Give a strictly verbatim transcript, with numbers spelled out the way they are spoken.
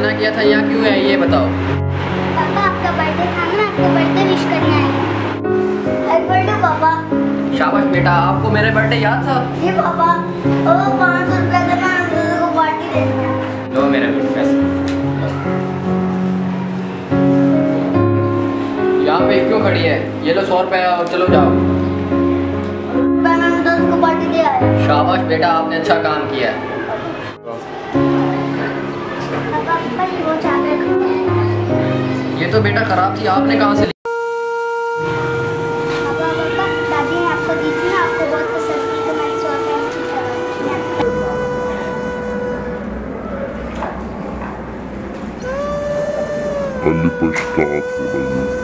मना किया था, यहाँ क्यों है ये बताओ। पापा आपका बर्थडे था ना, आपको बर्थडे विश करने आए हैं। हैप्पी बर्थडे पापा। शाबाश बेटा, आपको मेरे बर्थडे याद था? ये पापा ओ पाँच सौ रुपया देना, अंकल को पार्टी देना। लो मेरे पैसे। यहाँ पे क्यों खड़ी है? ये लो सौ रुपया और चलो जाओ। मैंने अंकल को पार्टी दे आया। शाबाश बेटा, आपने अच्छा काम किया है। पापा पापा ये वो चादर। ये तो बेटा खराब थी, आपने कहाँ से ली? पापा पापा दादी ने आपको दी थी ना, आपको बहुत पसंद थी तो मैंने सौ रुपया की Ali păștat,